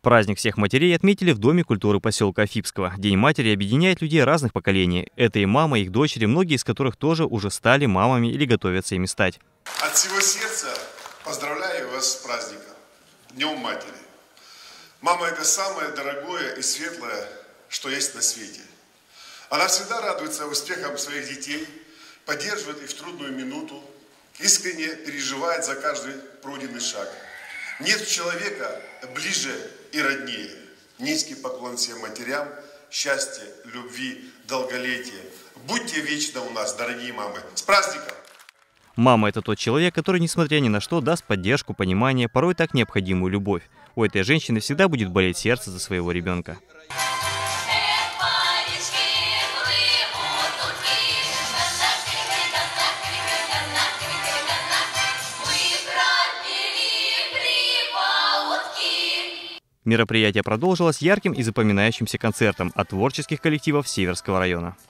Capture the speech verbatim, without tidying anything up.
Праздник всех матерей отметили в Доме культуры поселка Афипского. День матери объединяет людей разных поколений. Это и мама, и их дочери, многие из которых тоже уже стали мамами или готовятся ими стать. От всего сердца поздравляю вас с праздником, Днем Матери. Мама – это самое дорогое и светлое, что есть на свете. Она всегда радуется успехам своих детей, поддерживает их в трудную минуту, искренне переживает за каждый пройденный шаг. Нет человека ближе и роднее. Низкий поклон всем матерям, счастья, любви, долголетия. Будьте вечно у нас, дорогие мамы. С праздником! Мама – это тот человек, который, несмотря ни на что, даст поддержку, понимание, порой так необходимую любовь. У этой женщины всегда будет болеть сердце за своего ребенка. Мероприятие продолжилось ярким и запоминающимся концертом от творческих коллективов Северского района.